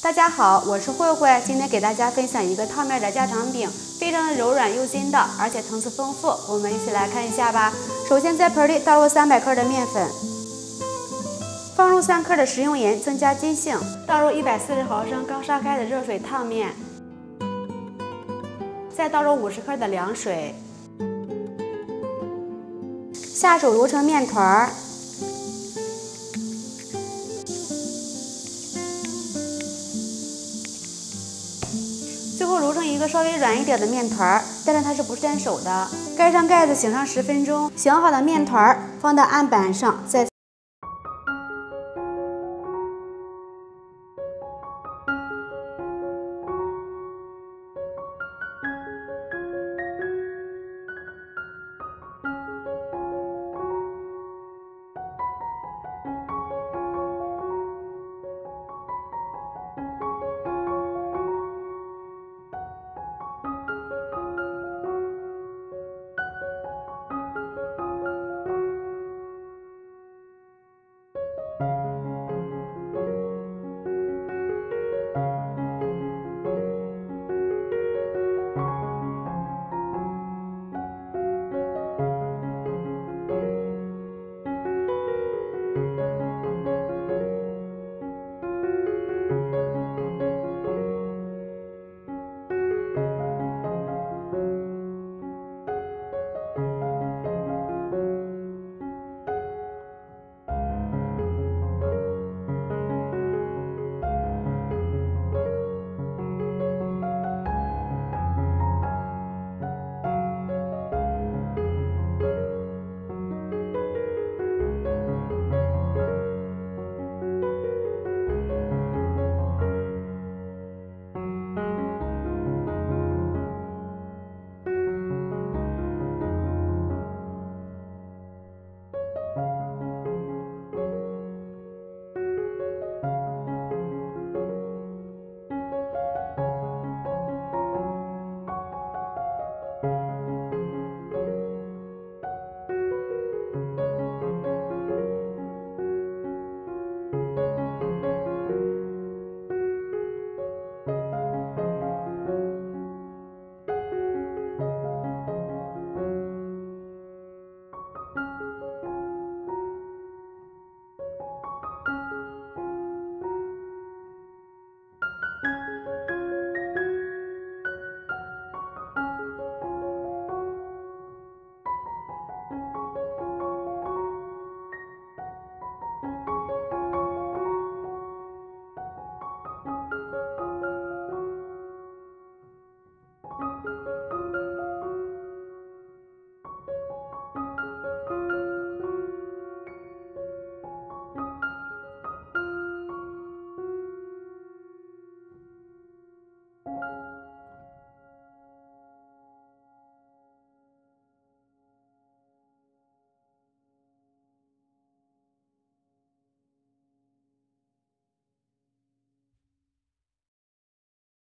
大家好，我是慧慧，今天给大家分享一个烫面的家常饼，非常的柔软又筋道，而且层次丰富。我们一起来看一下吧。首先在盆里倒入300克的面粉，放入3克的食用盐，增加筋性。倒入140毫升刚烧开的热水烫面，再倒入50克的凉水，下手揉成面团儿。 最后揉成一个稍微软一点的面团，但是它是不粘手的。盖上盖子，醒上10分钟。醒好的面团放到案板上，再